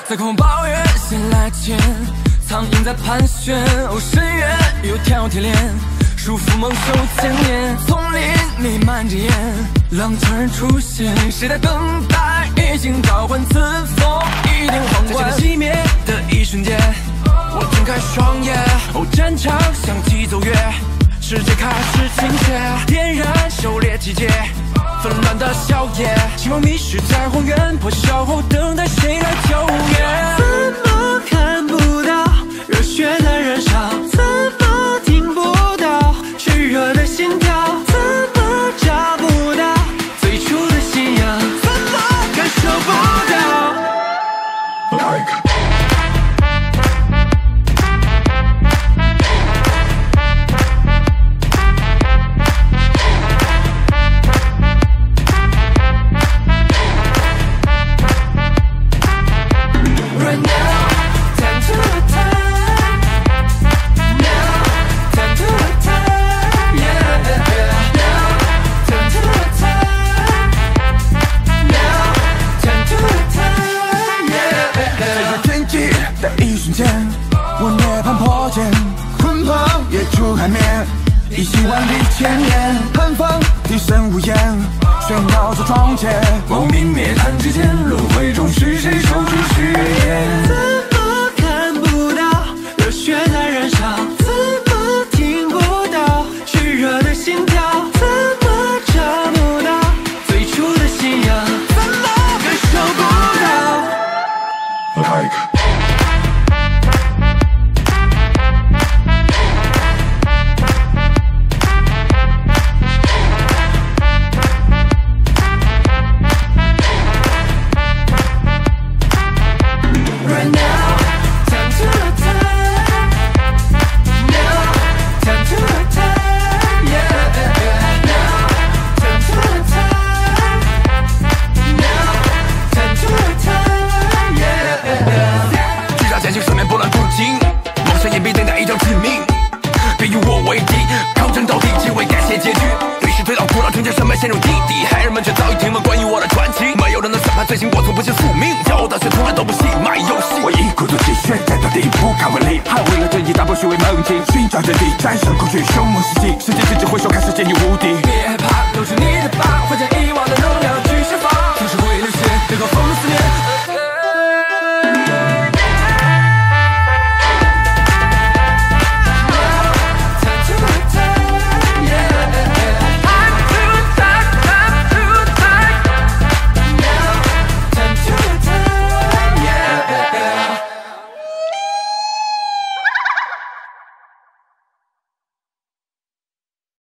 在空抱怨，先来见，苍蝇在盘旋，哦，深渊有条铁链，束缚猛兽千年。丛林弥漫着烟，狼吞出现，谁在等待？已经召唤，此风一定皇冠。在熄灭的一瞬间，我睁开双眼，哦，战场响起奏乐，世界开始倾斜，点燃狩猎季节。 纷乱的硝烟，希望迷失在荒原，破晓后等待谁来救援？ 怎么看不到热血在燃烧？怎么听不到炽热的心跳？怎么找不到最初的信仰？怎么感受不到？ 我涅槃破茧，鲲鹏野出海面，一袭万里千年，寒风低声无言，喧闹着撞见，亡命灭叹之间，轮回中是谁守住誓言？ 怎么看不到热血在燃烧？怎么听不到炽热的心跳？怎么找不到最初的信仰？怎么感受不到？ 陷入地底，黑人们却早已听闻关于我的传奇。没有人能审判罪行，我从不信宿命。骄傲的血从来都不戏卖游戏。 我一鼓作气，血战到底，不敢违逆。捍卫了正义，打破虚伪梦境，寻找真谛，战胜恐惧，凶猛袭击。世界之之回首，看世界你无敌。 别害怕，露出你的疤，化解遗忘的能量去释放。总是会流血，最后。